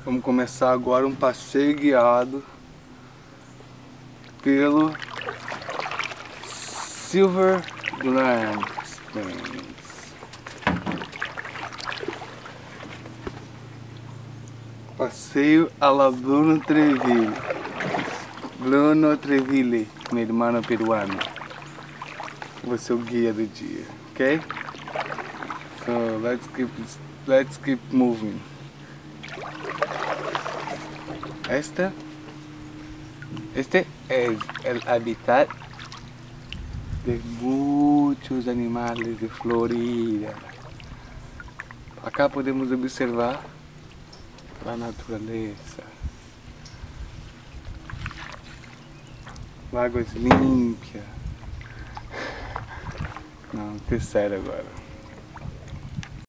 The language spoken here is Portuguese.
Vamos começar agora um passeio guiado pelo Silverland Springs. Passeio a la Bruno Treville. Bruno Treville, meu irmão peruano. Vou ser o guia do dia, ok? So let's keep moving. Este es el hábitat de muchos animales de Florida. Acá podemos observar a natureza. Águas limpas. Não, que sério agora.